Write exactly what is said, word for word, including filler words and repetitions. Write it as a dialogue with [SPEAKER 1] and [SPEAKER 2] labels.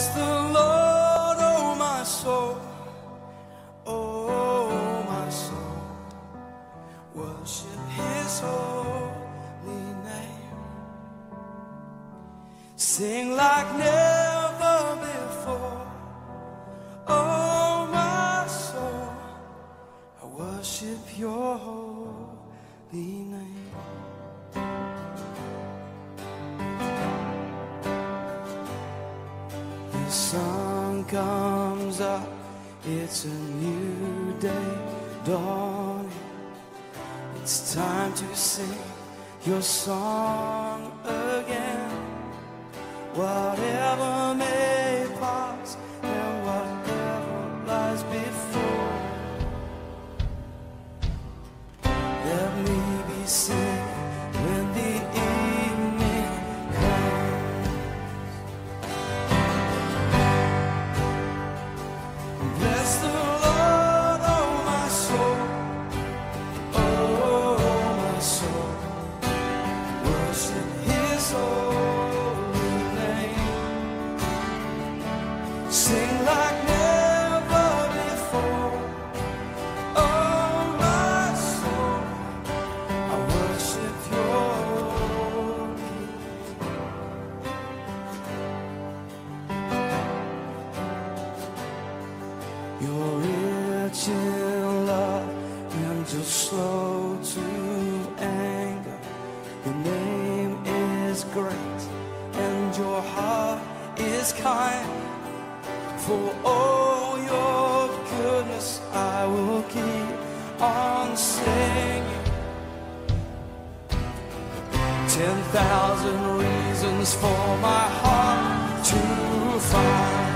[SPEAKER 1] Bless the Lord, oh my soul, oh my soul, worship His holy name. Sing like never before, oh my soul, I worship Your holy name. The sun comes up, it's a new day dawning. It's time to sing Your song again. Whatever may pass and whatever lies before, let me be singing when the evening comes. Bless the Lord, oh my soul, oh my soul, worship His holy name. Sing like never before, oh my soul, I worship Your name. You're rich in love and you're slow to anger. Your name is great and Your heart is kind. For all Your goodness I will keep on singing. Ten thousand reasons for my heart to find.